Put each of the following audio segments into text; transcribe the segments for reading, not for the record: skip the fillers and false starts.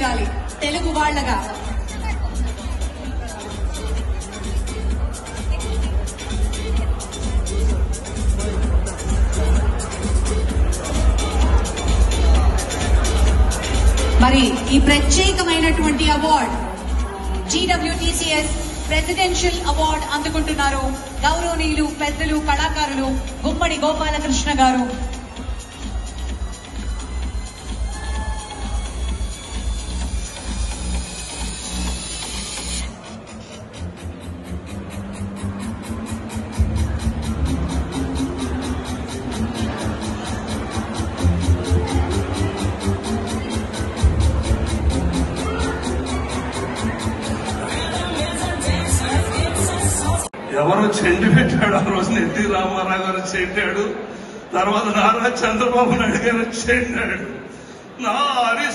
చేయాలి తెలుగు వాళ్ళగా. మరి ఈ ప్రత్యేకమైనటువంటి అవార్డ్ GWTCS ప్రెసిడెన్షియల్ అవార్డ్ అందుకుంటున్నారు గౌరవనీయులు పెద్దలు కళాకారులు గుమ్మడి గోపాలకృష్ణ గారు. ఎవరో చెండి పెట్టాడు ఆ రోజున ఎన్టీ రామారావు గారు చెండాడు, తర్వాత నారా చంద్రబాబు నాయుడు గారు చెండాడు. నారి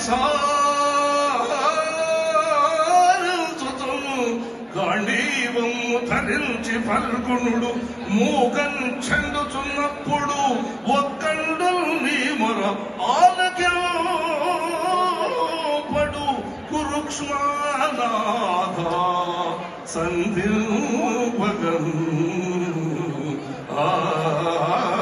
సారుతుము గాంధీవము ధరించి పల్గొనుడు మూగం చెందుతున్నప్పుడు ఒక్కండు నీ మొర ఆలక్యపడు కురుక్ష్మానాథ సంధిపగం